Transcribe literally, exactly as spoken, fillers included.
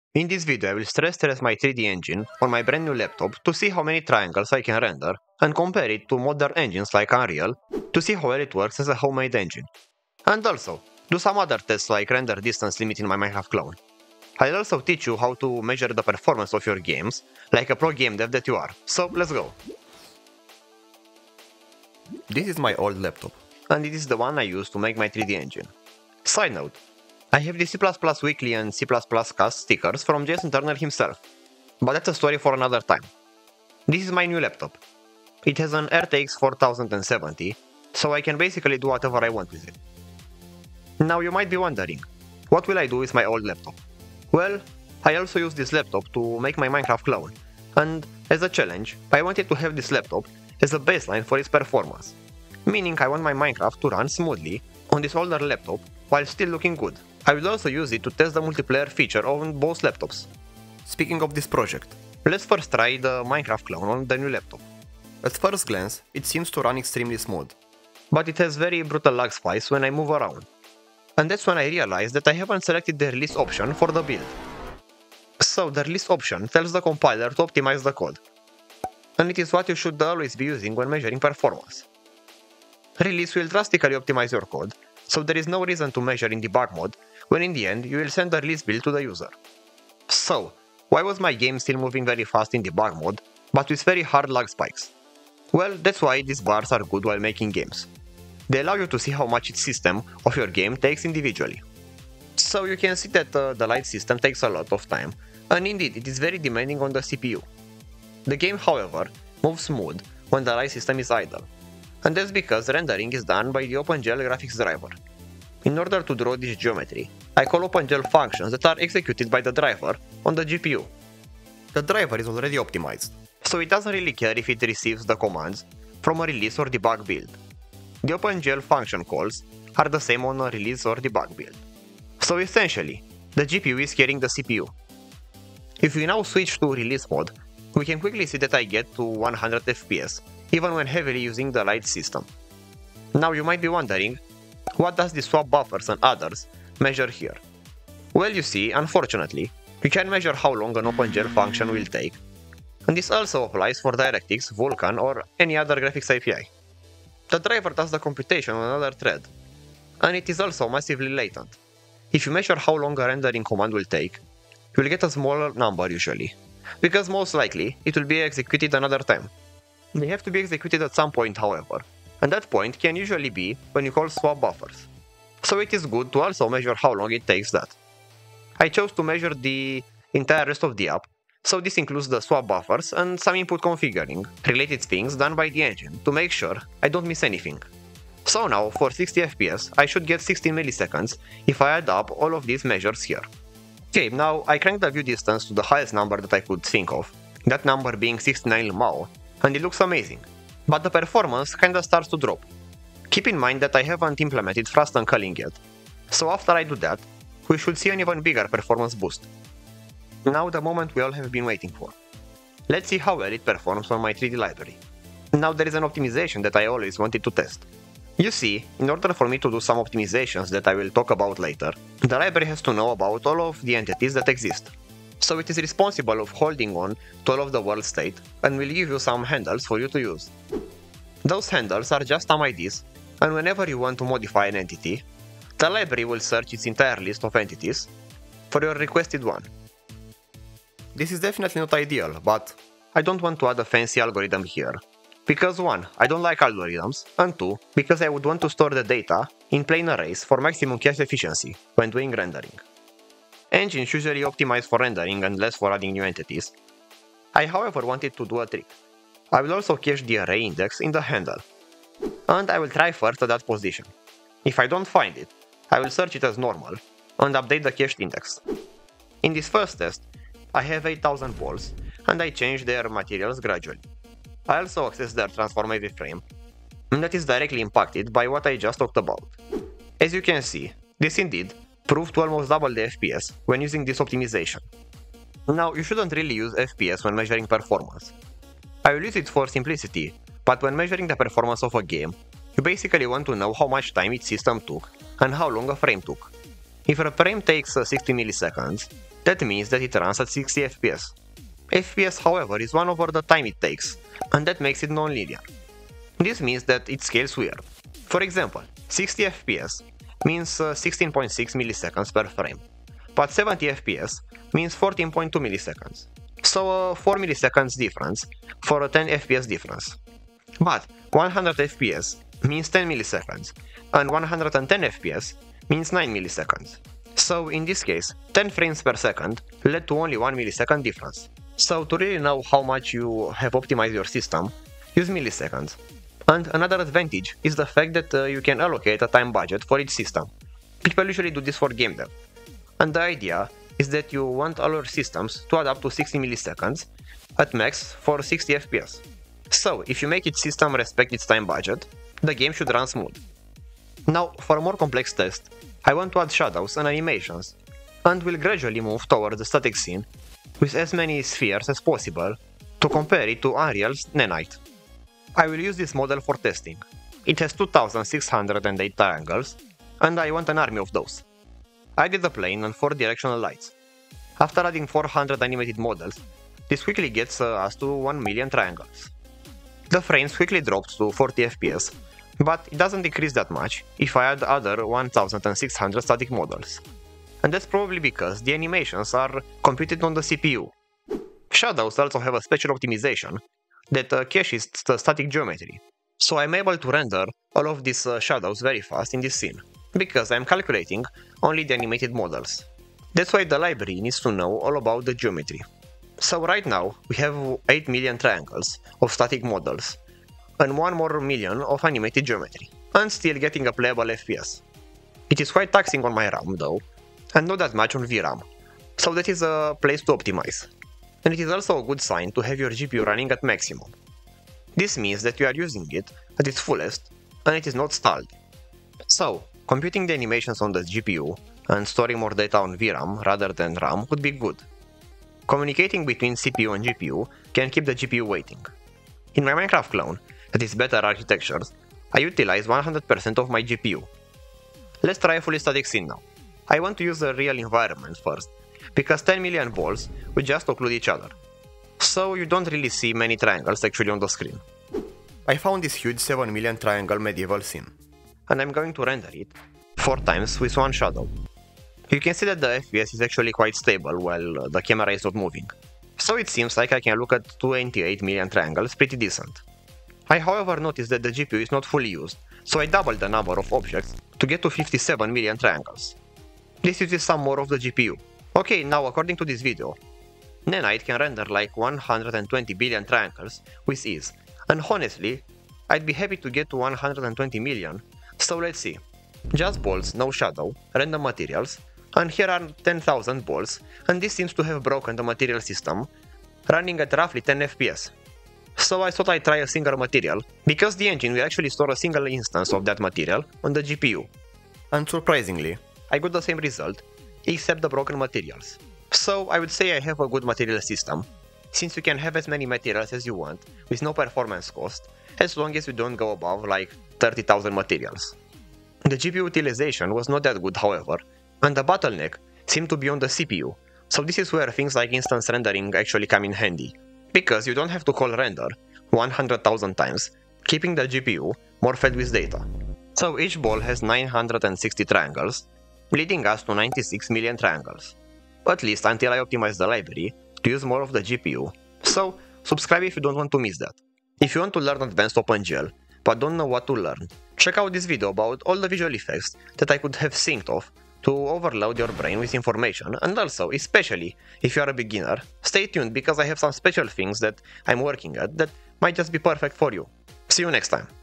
In this video I will stress test my three D engine on my brand new laptop to see how many triangles I can render and compare it to modern engines like Unreal to see how well it works as a homemade engine. And also, do some other tests like render distance limit in my Minecraft clone. I'll also teach you how to measure the performance of your games like a pro game dev that you are, so let's go! This is my old laptop, and it is the one I use to make my three D engine. Side note, I have the C plus plus Weekly and C plus plus Cast stickers from Jason Turner himself, but that's a story for another time. This is my new laptop. It has an R T X forty seventy, so I can basically do whatever I want with it. Now you might be wondering, what will I do with my old laptop? Well, I also use this laptop to make my Minecraft clone, and as a challenge, I wanted to have this laptop as a baseline for its performance, meaning I want my Minecraft to run smoothly on this older laptop while still looking good. I will also use it to test the multiplayer feature on both laptops. Speaking of this project, let's first try the Minecraft clone on the new laptop. At first glance, it seems to run extremely smooth, but it has very brutal lag spikes when I move around. And that's when I realized that I haven't selected the release option for the build. So the release option tells the compiler to optimize the code, and it is what you should always be using when measuring performance. Release will drastically optimize your code, so there is no reason to measure in debug mode, when in the end you will send the release build to the user. So, why was my game still moving very fast in debug mode, but with very hard lag spikes? Well, that's why these bars are good while making games. They allow you to see how much each system of your game takes individually. So you can see that uh, the light system takes a lot of time, and indeed it is very demanding on the C P U. The game, however, moves smooth when the light system is idle, and that's because rendering is done by the OpenGL graphics driver. In order to draw this geometry, I call OpenGL functions that are executed by the driver on the G P U. The driver is already optimized, so it doesn't really care if it receives the commands from a release or debug build. The OpenGL function calls are the same on a release or debug build. So essentially, the G P U is carrying the C P U. If we now switch to release mode, we can quickly see that I get to one hundred F P S, even when heavily using the light system. Now you might be wondering, what does the swap buffers and others measure here? Well, you see, unfortunately, you can measure how long an OpenGL function will take, and this also applies for DirectX, Vulkan or any other graphics A P I. The driver does the computation on another thread, and it is also massively latent. If you measure how long a rendering command will take, you will get a smaller number usually, because most likely it will be executed another time. They have to be executed at some point, however, and that point can usually be when you call swap buffers. So it is good to also measure how long it takes that. I chose to measure the entire rest of the app, so this includes the swap buffers and some input configuring, related things done by the engine to make sure I don't miss anything. So now, for sixty F P S, I should get sixteen milliseconds if I add up all of these measures here. Okay, now I cranked the view distance to the highest number that I could think of, that number being sixty-nine mao, and it looks amazing. But the performance kinda starts to drop. Keep in mind that I haven't implemented thrust and culling yet, so after I do that, we should see an even bigger performance boost. Now the moment we all have been waiting for. Let's see how well it performs on my three D library. Now there is an optimization that I always wanted to test. You see, in order for me to do some optimizations that I will talk about later, the library has to know about all of the entities that exist. So it is responsible of holding on to all of the world state and will give you some handles for you to use. Those handles are just some I Ds, and whenever you want to modify an entity, the library will search its entire list of entities for your requested one. This is definitely not ideal, but I don't want to add a fancy algorithm here. Because one, I don't like algorithms, and two, because I would want to store the data in plain arrays for maximum cache efficiency when doing rendering. Engines usually optimize for rendering and less for adding new entities. I however wanted to do a trick. I will also cache the array index in the handle, and I will try first at that position. If I don't find it, I will search it as normal and update the cached index. In this first test, I have eight thousand balls, and I change their materials gradually. I also access their transform A V frame, and that is directly impacted by what I just talked about. As you can see, this indeed proved to almost double the F P S when using this optimization. Now, you shouldn't really use F P S when measuring performance. I will use it for simplicity, but when measuring the performance of a game, you basically want to know how much time each system took and how long a frame took. If a frame takes uh, sixty milliseconds, That means that it runs at sixty F P S. F P S, however, is one over the time it takes, and that makes it non-linear. This means that it scales weird. For example, sixty F P S means uh, sixteen point six milliseconds per frame, but seventy F P S means fourteen point two milliseconds. So a uh, four milliseconds difference for a ten F P S difference. But one hundred F P S means ten milliseconds, and one hundred ten F P S means nine milliseconds. So in this case, ten frames per second led to only one millisecond difference. So to really know how much you have optimized your system, use milliseconds. And another advantage is the fact that uh, you can allocate a time budget for each system. People usually do this for game dev. And the idea is that you want all your systems to add up to sixty milliseconds at max for sixty F P S. So if you make each system respect its time budget, the game should run smooth. Now, for a more complex test, I want to add shadows and animations, and will gradually move towards the static scene with as many spheres as possible to compare it to Unreal's Nanite. I will use this model for testing. It has two thousand six hundred eight triangles, and I want an army of those. I did the plane and four directional lights. After adding four hundred animated models, this quickly gets uh, us to one million triangles. The frames quickly dropped to forty F P S, but it doesn't decrease that much if I add other one thousand six hundred static models. And that's probably because the animations are computed on the C P U. Shadows also have a special optimization that uh, caches the static geometry, so I'm able to render all of these uh, shadows very fast in this scene, because I'm calculating only the animated models. That's why the library needs to know all about the geometry. So right now we have eight million triangles of static models, and one more million of animated geometry, and still getting a playable F P S. It is quite taxing on my RAM though, and not that much on V RAM, so that is a place to optimize. And it is also a good sign to have your G P U running at maximum. This means that you are using it at its fullest, and it is not stalled. So, computing the animations on the G P U and storing more data on V RAM rather than RAM would be good. Communicating between C P U and G P U can keep the G P U waiting. In my Minecraft clone, that is better architectures, I utilize one hundred percent of my G P U. Let's try a fully static scene now. I want to use a real environment first, because ten million balls would just occlude each other, so you don't really see many triangles actually on the screen. I found this huge seven million triangle medieval scene, and I'm going to render it four times with one shadow. You can see that the F P S is actually quite stable while the camera is not moving, so it seems like I can look at twenty-eight million triangles pretty decent. I however noticed that the G P U is not fully used, so I doubled the number of objects to get to fifty-seven million triangles. This uses some more of the G P U. Okay, now according to this video, Nanite can render like one hundred twenty billion triangles with ease, and honestly, I'd be happy to get to one hundred twenty million, so let's see. Just balls, no shadow, random materials, and here are ten thousand balls, and this seems to have broken the material system, running at roughly ten F P S. So I thought I'd try a single material, because the engine will actually store a single instance of that material on the G P U. And surprisingly, I got the same result, except the broken materials. So I would say I have a good material system, since you can have as many materials as you want, with no performance cost, as long as you don't go above like thirty thousand materials. The G P U utilization was not that good however, and the bottleneck seemed to be on the C P U, so this is where things like instance rendering actually come in handy, because you don't have to call render one hundred thousand times, keeping the G P U more fed with data. So each ball has nine hundred sixty triangles, leading us to ninety-six million triangles. At least until I optimize the library to use more of the G P U, so subscribe if you don't want to miss that. If you want to learn advanced OpenGL, but don't know what to learn, check out this video about all the visual effects that I could have synced off to overload your brain with information, and also, especially if you are a beginner, stay tuned because I have some special things that I'm working at that might just be perfect for you. See you next time.